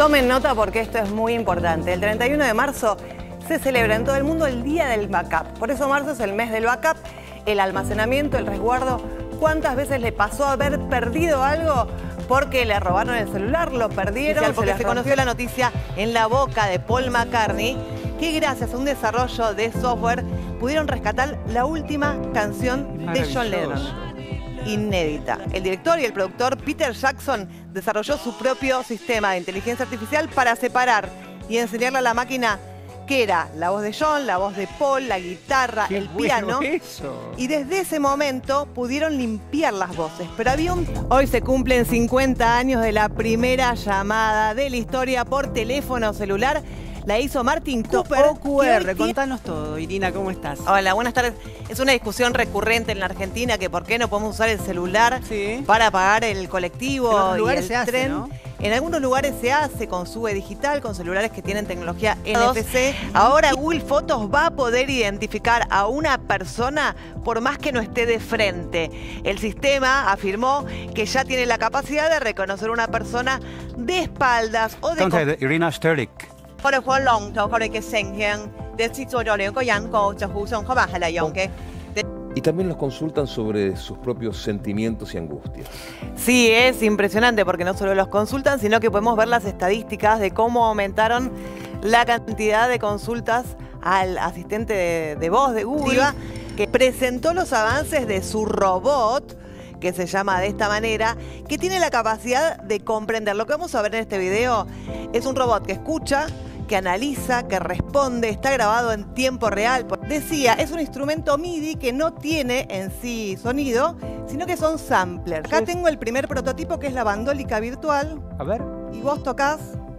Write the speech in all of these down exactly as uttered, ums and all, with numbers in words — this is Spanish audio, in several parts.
Tomen nota porque esto es muy importante. El treinta y uno de marzo se celebra en todo el mundo el Día del Backup. Por eso marzo es el mes del backup, el almacenamiento, el resguardo. ¿Cuántas veces le pasó haber perdido algo porque le robaron el celular, lo perdieron? Especial porque se, se conoció la noticia en la boca de Paul McCartney que gracias a un desarrollo de software pudieron rescatar la última canción de John Lennon. Inédita. El director y el productor Peter Jackson desarrolló su propio sistema de inteligencia artificial para separar y enseñarle a la máquina qué era la voz de John, la voz de Paul, la guitarra, Qué el bueno piano. eso. Y desde ese momento pudieron limpiar las voces. Pero había un... Hoy se cumplen cincuenta años de la primera llamada de la historia por teléfono celular. La hizo Martin Cooper. O Q R, que hoy contanos todo. Irina, ¿cómo estás? Hola, buenas tardes. Es una discusión recurrente en la Argentina que por qué no podemos usar el celular Sí. para pagar el colectivo En otros y lugares el se hace, tren. ¿no? En algunos lugares se hace con S U B digital, con celulares que tienen tecnología N F C. Ahora Google Fotos va a poder identificar a una persona por más que no esté de frente. El sistema afirmó que ya tiene la capacidad de reconocer a una persona de espaldas o de... 剛才 Irina Sterlik 佢哋好籠咗佢哋嘅成像，你設咗咗兩個人個就好想佢話係嚟用嘅。 Y también los consultan sobre sus propios sentimientos y angustias. Sí, es impresionante porque no solo los consultan, sino que podemos ver las estadísticas de cómo aumentaron la cantidad de consultas al asistente de, de voz de Google, que presentó los avances de su robot, que se llama de esta manera, que tiene la capacidad de comprender. Lo que vamos a ver en este video es un robot que escucha, que analiza, que responde, está grabado en tiempo real. Decía, es un instrumento M I D I que no tiene en sí sonido, sino que son samplers. Acá tengo el primer prototipo que es la bandólica virtual. A ver. Y vos tocas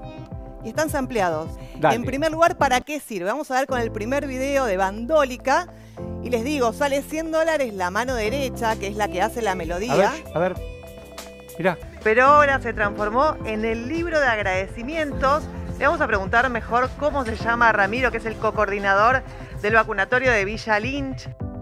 y están sampleados. Dale. En primer lugar, ¿para qué sirve? Vamos a ver con el primer video de bandólica. Y les digo, sale cien dólares la mano derecha, que es la que hace la melodía. A ver, a ver. Mirá. Pero ahora se transformó en el libro de agradecimientos. Le vamos a preguntar mejor cómo se llama Ramiro, que es el co-coordinador del vacunatorio de Villa Lynch.